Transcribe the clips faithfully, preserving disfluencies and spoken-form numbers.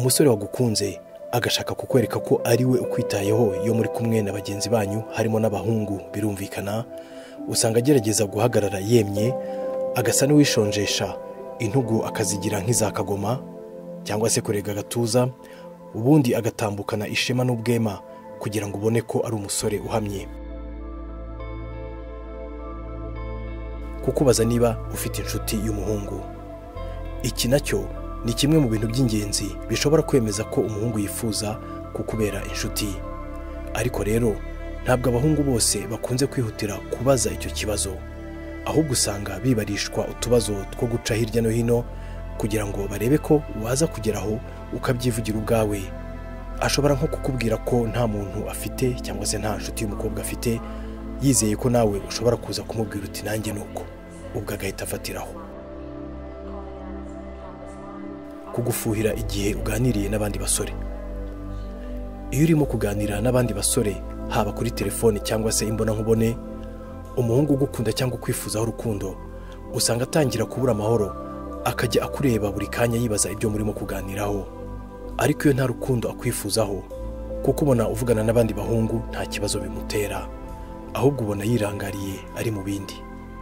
umusore wagukunze agashaka kukwereka ko ari we ukwitayeho iyo muri kumwe na bagenzi banyu harimo n'abahungu, birumvikana usanga agerageza guhagarara yemye, agasa n'uwishonjesha intugu akazigira nk'iza kagoma cyangwa se kurega agatuza, ubundi agatambukana ishema n'ubwema kugira ngo ubone ko ari umusore uhamye. Kukubaza niba ufite inshuti y'umuhungu. Iki nacyo ni kimwe mu bintu by'ingenzi bishobora kwemeza ko umuhungu yifuza kukubera inshuti. Ariko rero ntabwo abahungu bose bakunze kwihutira kubaza icyo kibazo, ahubwo usanga bibarishwa utubazo two guca hirya no hino kugira ngo barebe ko waza kugeraho ukabyivugira ubwawe. Ashobora nko kukubwira ko nta muntu afite cyangwa se nta nshuti y'umukobwa afite, yizeye ko nawe ushobora kuza kumubwira uti nanjye nuko, ubwo agahita afatiraho. Kugufuhira igihe uganiriye n'abandi basore. Iyo urimo kuganira n'abandi basore haba kuri telefone cyangwa se imbona nkubone, umuhungu ugukunda cyangwa ukwifuzaho urukundo usanga atangira kubura amahoro, akajya akureba buri kanya yibaza ibyo murimo kuganiraho. Ariko iyo nta rukundo akwifuzaho, kuko ubona uvugana n'abandi bahungu nta kibazo bimutera, ahubwo ubona yirangariye ari mu bindi.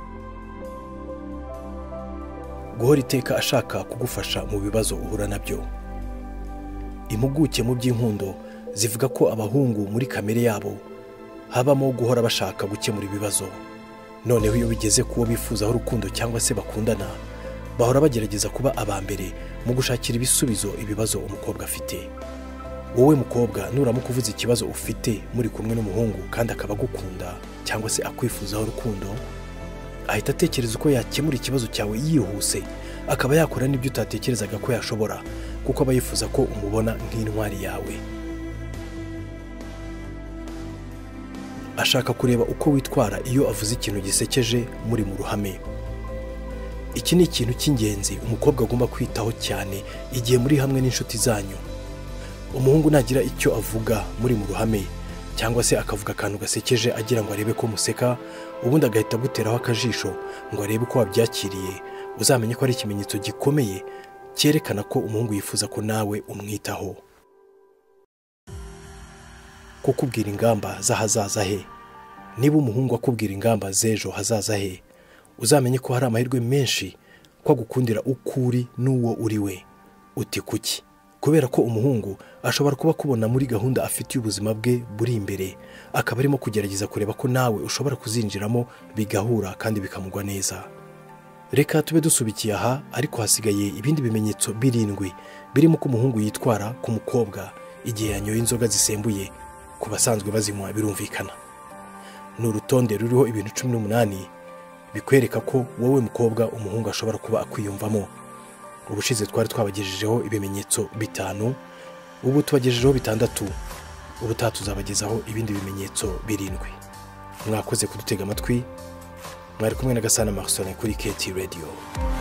Guhora iteka ashaka kugufasha mu bibazo uhura nabyo. Impuguke mu by'inkundo zivuga ko abahungu muri kamere yabo habamo guhora bashaka gukemura ibibazo. Noneho iyo bigeze kuwo bifuzaho urukundo cyangwa se bakundana, bahora bagerageza kuba abambere mu gushakira ibisubizo ibibazo umukobwa afite. Wowe mukobwa nuramuka uvuze ikibazo ufite muri kumwe n'umuhungu kandi akaba agukunda cyangwa se akwifuzaho urukundo, ahita atekereza uko yakemura ikibazo cyawe yihuse, akaba yakora n'ibyo utatekerezaga ko yashobora, kuko aba yifuza ko umubona nk'intwari yawe. Ashaka kureba uko witwara iyo avuze ikintu gisekeje muri mu ruhame. Iki ni ikintu cy'ingenzi umukobwa agomba kwitaho cyane igihe muri hamwe n'inshuti zanyu. Umuhungu nagira icyo avuga muri mu ruhame cyangwa se akavuga akantu gasekeje agira ngo arebe ko museka, ubundi agahita guteraho akajisho ngo arebe ko wabyakiriye, uzamenye ko ari ikimenyetso gikomeye cyerekana ko umuhungu yifuza ko nawe umwitaho. Kukubwira ingamba z'ahazaza he. Niba umuhungu akubwira ingamba z'ejo hazaza he, uzamenye ko hari amahirwe menshi ko agukundira ukuri n'uwo uri we. Uti kuki? Kubera ko umuhungu ashobora kuba kubona muri gahunda afite y'ubuzima bwe buri imbere, akaba arimo kugerageza kureba ko nawe ushobora kuzinjiramo bigahura kandi bikamugwa neza. Reka tube dusubikiye aha, ariko hasigaye ibindi bimenyetso birindwi birimo ko umuhungu yitwara ku mukobwa igihe yanyoye inzoga zisembuye, ku basanzwe bazinywa birumvikana. Ni urutonde ruriho ibintu cumi n'umunani bikwereka ko wowe mukobwa umuhungu ashobora kuba akwiyumvamo. Ubushize twari twabagejejeho ibimenyetso bitanu, ubu tubagejejeho bitandatu, ubu tuzabagezaho ibindi bimenyetso birindwi. Mwakoze kudutega amatwi, mwari kumwe na Gasana Marcel kuri K T Radio.